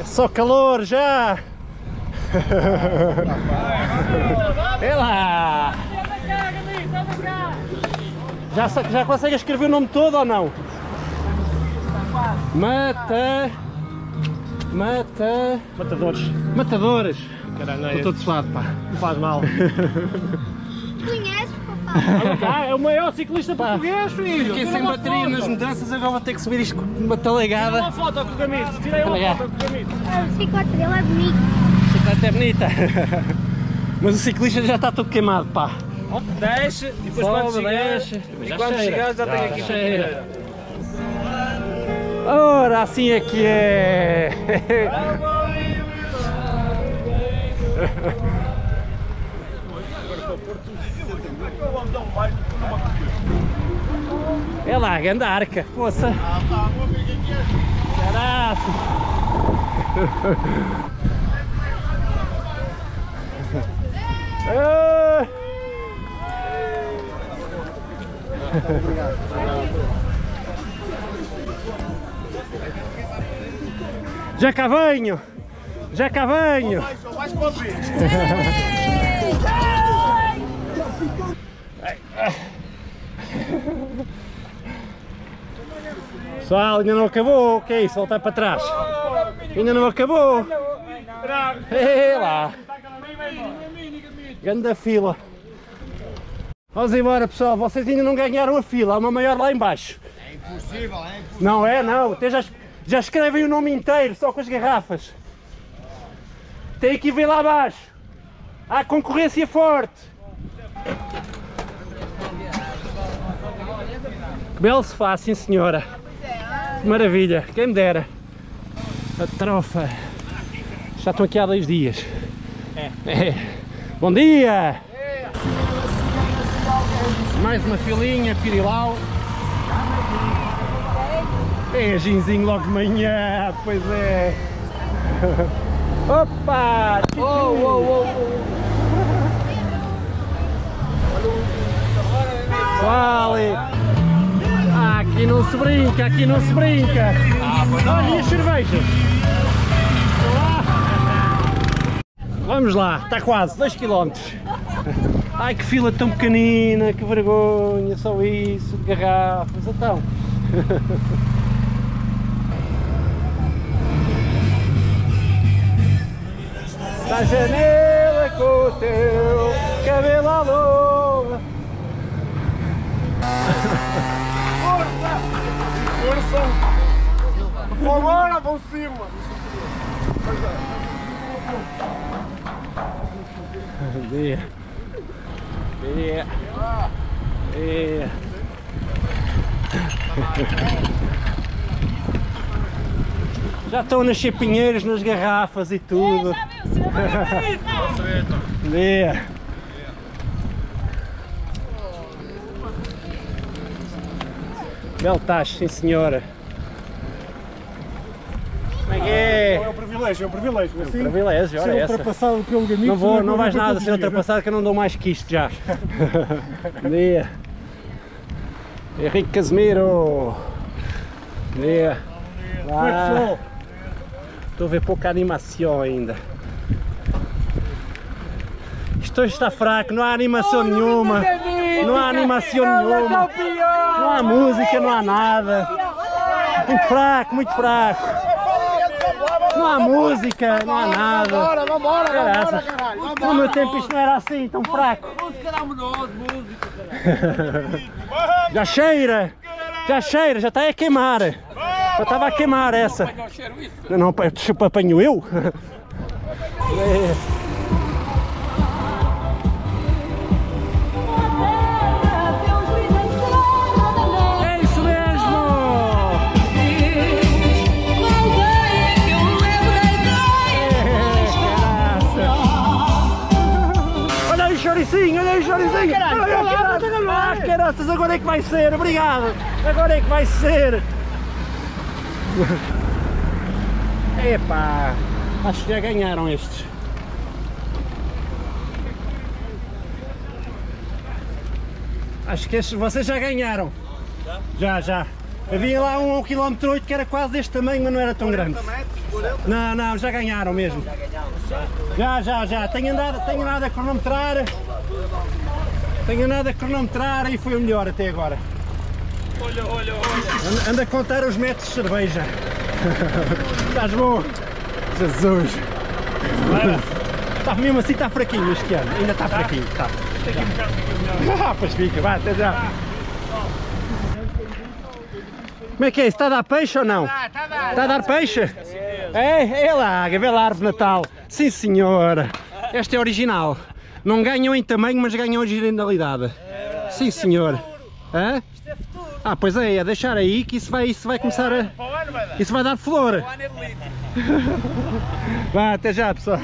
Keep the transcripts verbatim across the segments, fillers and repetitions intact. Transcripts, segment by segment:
Só calor já! É lá! Já, já consegue escrever o nome todo ou não? Mata... Mata... Matadores. Matadores! Caralho, não é Estou todo suado, pá. Não faz mal. Conheces, papá? Ah, é o maior ciclista Pá, português, filho. Fiquei sem bateria nas mudanças, agora vou ter que subir isto com uma Tira talegada. uma foto com o Gamito. Tirei uma Talegada. foto com o Gamito. A bicicleta dele é bonita. A bicicleta é bonita. Mas o ciclista já está todo queimado, pá. Desce e depois Sobe, quando chegar, desce. e Já quando cheira. chegar já, Já, tem aqui já cheira. Ora, assim é que é. É lá, grande arca, poça. Caraca. Ah. Já cá venho, já cá venho. Pessoal, ainda não acabou, o que é isso? Voltar para trás. Ainda não acabou. É lá. Grande fila. Vamos embora, pessoal, vocês ainda não ganharam a fila, há uma maior lá em baixo. É impossível, é impossível. Não é, não, até já, já escrevem o nome inteiro, só com as garrafas. Tem que ir ver lá abaixo. Há concorrência forte. Que belo sofá, sim senhora. Que maravilha, quem me dera. A trofa. Já estou aqui há dois dias. É. É. Bom dia! Mais uma filinha, pirilau. É, ginzinho logo de manhã, pois é. Opa! Oh, oh, oh, oh. Vale! Ah, aqui não se brinca, aqui não se brinca. Olha, e as cervejas? Vamos lá, está quase, dois quilómetros. Ai, que fila tão pequenina, que vergonha, só isso, de garrafas, então. Da janela com o teu cabelo à lua. Força! Força! Agora vão cima! Dia. Dia. Dia. Já estão nas chapinheiras, nas garrafas e tudo. Dia. Belo tacho, sim senhora. Como é que é? É um privilégio, é um privilégio. Assim, Privilégio, olha ser essa. ultrapassado pelo Gamito. Não vou, é não vais coisa nada que ser eu digo, ultrapassado que eu não dou mais que isto já. Dia. Henrique Casemiro. Dia. Como é que sou? Estou a ver pouca animação ainda. Isto hoje está fraco, não há animação nenhuma. Não há animação nenhuma. Não há música, não há nada. Muito fraco, muito fraco. Não há música, não há nada. Vambora, vambora, vambora, Caraças. caralho. No meu tempo isto não era assim, tão fraco. Música dá-me nós, música, caralho. Já cheira, já cheira, já está a queimar. Já estava a queimar essa. Apanhou o cheiro isso? Não, não, apanho eu? É. É isso mesmo! Olha aí o choricinho, olha aí o choricinho! Ah, caraças, agora é que vai ser, obrigado! Agora é que vai ser! Epá, acho que já ganharam estes. Acho que estes, vocês já ganharam. Já? Já, já. Havia lá um a um quilómetro oito que era quase deste tamanho, mas não era tão grande. Não, não, já ganharam mesmo. Já, já, já. Tenho andado, tenho andado a cronometrar. Tenho andado a cronometrar e foi o melhor até agora. Olha, olha, olha. Anda a contar os metros de cerveja. Estás bom? Jesus. Está mesmo assim, está fraquinho este ano. Ainda está fraquinho. Está. Ah, pois fica, vai, até já. Como é que é? Está a dar peixe ou não? Está a dar. Está a dar peixe? É, é lá, vê lá a árvore de Natal. Sim senhora. Esta é original. Não ganham em tamanho, mas ganham em originalidade. Sim senhor. Hã? Ah, pois é, é deixar aí que isso vai, isso vai começar a... Isso vai dar flor. Vá, até já, pessoal.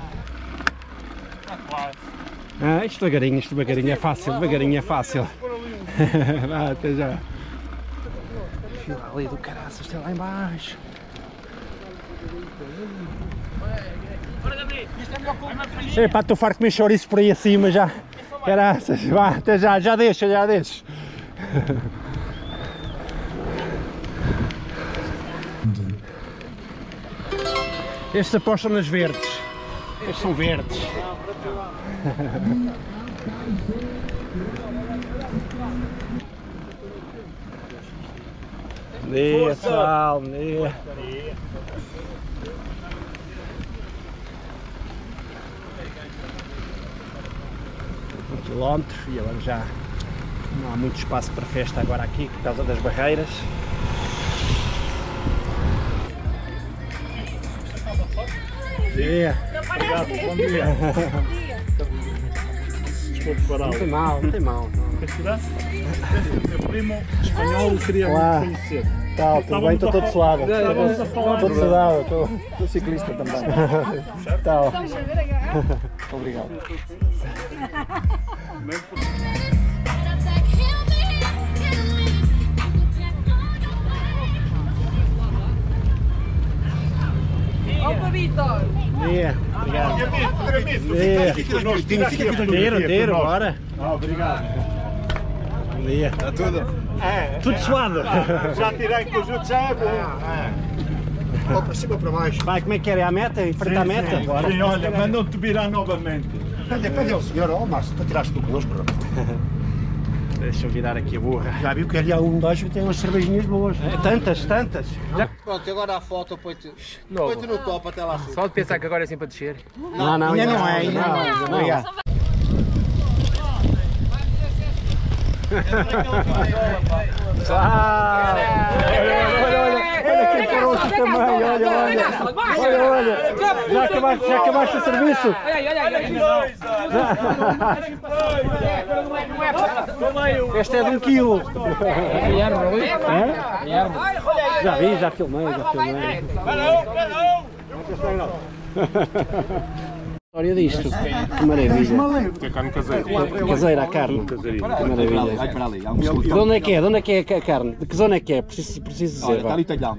Ah, isto devagarinho, isto devagarinho é fácil, devagarinho é fácil. Vá, até já. Fila ali do caraças, está lá em baixo. Epá, estou farto de comer chouriços por aí acima já. Caraças, vá, até já, já deixa, já deixa. Estes apostam nas verdes. Estes são verdes. Dia, pessoal, dia. Um quilómetro e agora já não há muito espaço para festa agora aqui por causa das barreiras. Dia. Obrigado, bom dia. Desculpe parar. Não tem mal, não tem mal. Meu primo espanhol queria Olá. me conhecer. Tal, tudo bem? Estou todo suado. Estávamos a falar. Todo suado, estou, estou ciclista também. Tal. Obrigado. Opa, Vitor! Dia, obrigado. Dia. Tiro, tiro, bora. Ah, obrigado. Dia. Está tudo? É. Tudo suado. Já tirei com os outros, já é bom. Ou para cima ou para baixo. Vai, como é que é? É a meta? Enfrenta a meta? Sim, sim, olha, mandou-te virar novamente. Pede, pede ao senhor, ó Márcio, para tiraste tu connosco. Deixa eu virar aqui a burra. Já viu que ali há um gajo que tem umas cervejinhas boas. É, tantas, tantas. Já... Pronto, agora a foto põe-te põe no top até lá. Só de pensar que agora é sempre a descer. Não, não, ainda ainda não é, ainda não é. não. Obrigado. Ah, olha, olha, olha, olha quem parou aqui também, olha, olha, olha, olha, já acabaste, já acabaste o serviço? Este é de um quilo. É? Já vi, já filmei, já filmei. História disto, que maravilha. Que é carne caseira. Caseira a carne, que maravilha. Vai para ali. De onde é que é? De onde é que é a carne? De que zona é que é? Preciso, preciso dizer. Está ali talhado.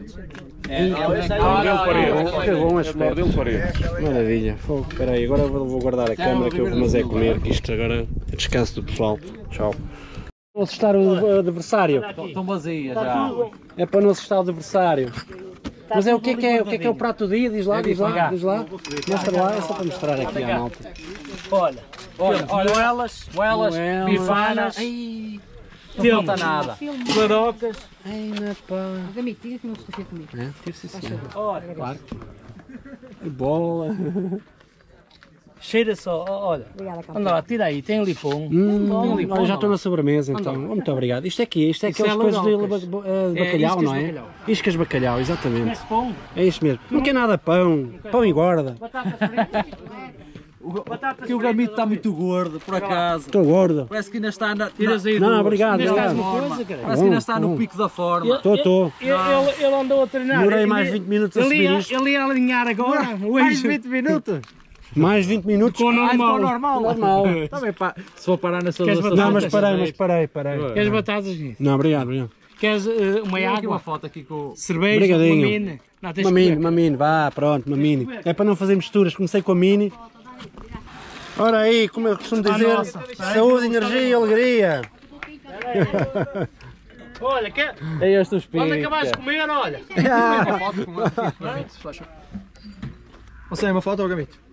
Que bom aspecto. Maravilha. Fogo. Espera aí, agora vou vou guardar a câmera que eu vou mas é comer, que isto agora é descanso do pessoal. Tchau. Não assustar o adversário. Estão vazias já. É para não assustar o adversário. Mas é o que é que é, o que é que é o prato do dia? Diz lá, diz lá, diz lá. Mostra lá, é só para mostrar aqui à malta. Olha, olha, olha, moelas, moelas, Moelas. bifanas, Ai, não falta nada. Clarocas. ai, na pá. Amigo, tira aqui uma fotografia comigo. É, tive sim, senhor. Olha, Claro. E bola. cheira só, olha. Obrigada, campeão. Anda lá, tira aí, tem lipão. Hum, Tem lipão, olha, já não? estou na sobremesa então. Oh, muito obrigado. Isto é aqui, isto é Isso aquelas é coisas de, ladocas. ba- ba- eh, de É, bacalhau, iscas não de é? bacalhau. Iscas de bacalhau, exatamente. Conhece pão? É isso mesmo. Não quer nada pão. Pão e gorda. Batatas fritas. Que o gamito está muito gordo, por acaso. Estou gordo. Parece que ainda está na... Tiras aí Não, duas. obrigado, Ainda está obrigado. na forma. Parece que ainda está no pico da forma. Estou, estou. Ele, ele, ele andou a treinar. Demorei Ele- mais vinte minutos a ele subir ia, isto. Ele ia alinhar agora. Mais vinte minutos? Mais vinte minutos? Com o normal. Com o normal. normal. Também pá, se for parar na sua Queres Não, mas parei, mas parei, parei. Queres batatas, Guido? Não, obrigado, obrigado. Queres eh, uma Aqui uma água? foto aqui com... Cerveja? Obrigadinho. Uma mini? Não, tens Uma que mini, comer. uma mini, vá, pronto, uma mini. É para não fazer misturas, comecei com a mini. Ora aí, como eu costumo dizer, nossa. saúde, energia e alegria. Olha, quer... É este o espírito. Quando acabares de comer, olha. Uma foto com o Gamito, flash. Você é uma foto ou Gamito?